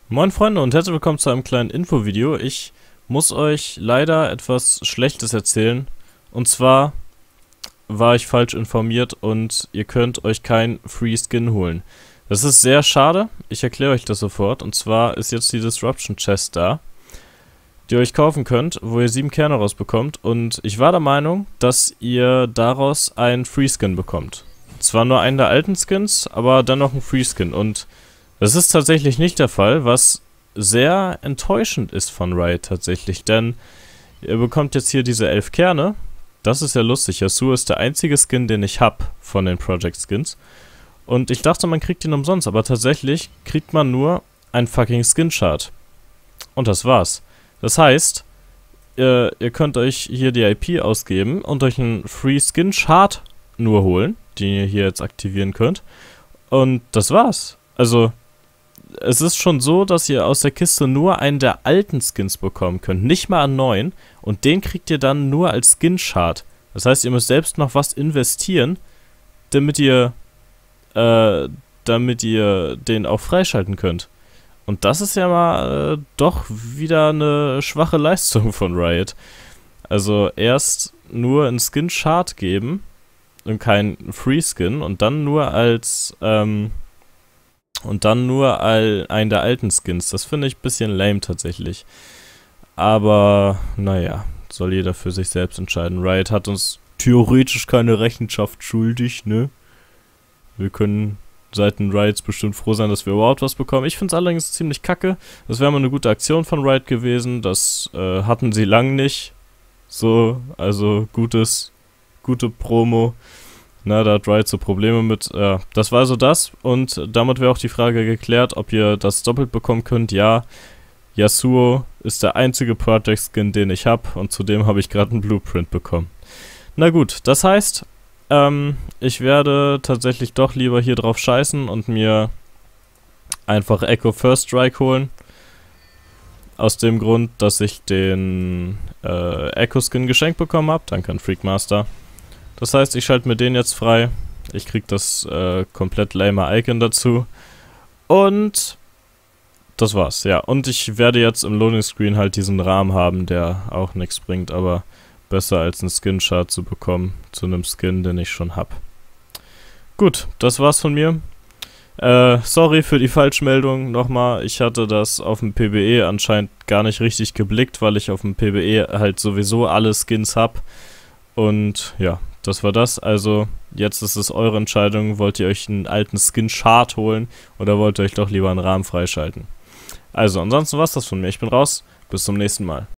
Moin Freunde und herzlich willkommen zu einem kleinen Infovideo. Ich muss euch leider etwas Schlechtes erzählen. Und zwar war ich falsch informiert und ihr könnt euch kein Free Skin holen. Das ist sehr schade. Ich erkläre euch das sofort. Und zwar ist jetzt die Disruption Chest da, die ihr euch kaufen könnt, wo ihr 7 Kerne rausbekommt. Und ich war der Meinung, dass ihr daraus einen Free Skin bekommt. Zwar nur einen der alten Skins, aber dann noch einen Free Skin. Und das ist tatsächlich nicht der Fall, was sehr enttäuschend ist von Riot tatsächlich, denn ihr bekommt jetzt hier diese 11 Kerne. Das ist ja lustig. Yasuo ist der einzige Skin, den ich hab von den Project Skins. Und ich dachte, man kriegt ihn umsonst, aber tatsächlich kriegt man nur ein fucking Skin-Chart. Und das war's. Das heißt, ihr könnt euch hier die IP ausgeben und euch einen Free Skin-Chart nur holen, den ihr hier jetzt aktivieren könnt. Und das war's. Also es ist schon so, dass ihr aus der Kiste nur einen der alten Skins bekommen könnt, nicht mal einen neuen. Und den kriegt ihr dann nur als Skin-Chart. Das heißt, ihr müsst selbst noch was investieren, damit ihr den auch freischalten könnt. Und das ist ja mal doch wieder eine schwache Leistung von Riot. Also erst nur einen Skin-Chart geben und kein Free-Skin und dann nur als einen der alten Skins. Das finde ich ein bisschen lame tatsächlich. Aber, naja, soll jeder für sich selbst entscheiden. Riot hat uns theoretisch keine Rechenschaft schuldig, ne? Wir können seitens Riots bestimmt froh sein, dass wir überhaupt was bekommen. Ich finde es allerdings ziemlich kacke. Das wäre mal eine gute Aktion von Riot gewesen. Das hatten sie lang nicht. So, also gute Promo. Na, da hat Riot so Probleme mit. Das war also das. Und damit wäre auch die Frage geklärt, ob ihr das doppelt bekommen könnt. Ja, Yasuo ist der einzige Project Skin, den ich habe. Und zudem habe ich gerade einen Blueprint bekommen. Na gut, das heißt, ich werde tatsächlich doch lieber hier drauf scheißen und mir einfach Echo First Strike holen. Aus dem Grund, dass ich den Echo Skin geschenkt bekommen habe. Danke an Freakmaster. Das heißt, ich schalte mir den jetzt frei. Ich krieg das komplett lame Icon dazu. Und das war's, ja. Und ich werde jetzt im Loading Screen halt diesen Rahmen haben, der auch nichts bringt, aber besser als einen Skin-Chart zu bekommen zu einem Skin, den ich schon hab. Gut, das war's von mir. Sorry für die Falschmeldung nochmal. Ich hatte das auf dem PBE anscheinend gar nicht richtig geblickt, weil ich auf dem PBE halt sowieso alle Skins hab. Und ja, das war das. Also, jetzt ist es eure Entscheidung. Wollt ihr euch einen alten Skin-Chart holen oder wollt ihr euch doch lieber einen Rahmen freischalten? Also, ansonsten war's das von mir. Ich bin raus. Bis zum nächsten Mal.